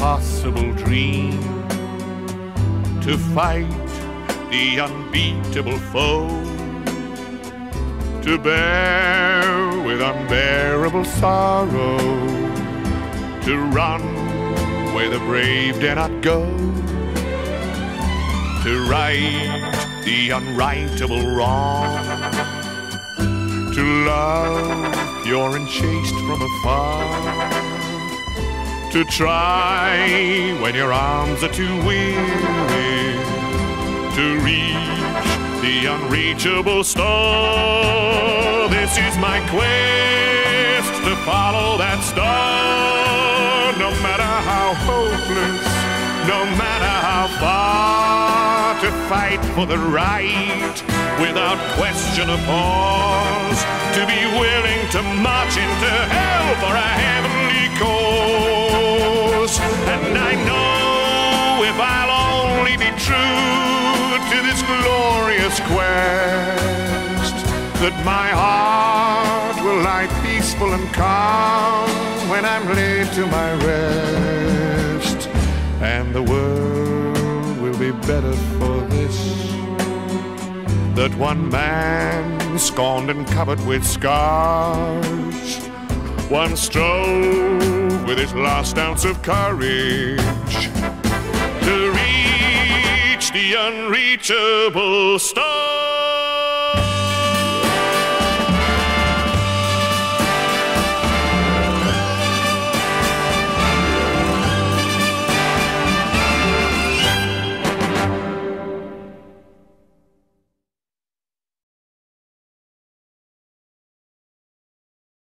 impossible dream, to fight the unbeatable foe, to bear with unbearable sorrow, to run where the brave dare not go, to right the unrightable wrong, to love pure and chaste from afar, to try when your arms are too weary, to reach the unreachable star. This is my quest, to follow that star, no matter how hopeless, no matter how far, to fight for the right without question or pause, to be willing to march into hell for a heavenly cause. And I know if I'll only be true to this glorious quest, that my heart will lie peaceful and calm when I'm laid to my rest, and the world will be better for this, that one man scorned and covered with scars once strove with his last ounce of courage to reach the unreachable star.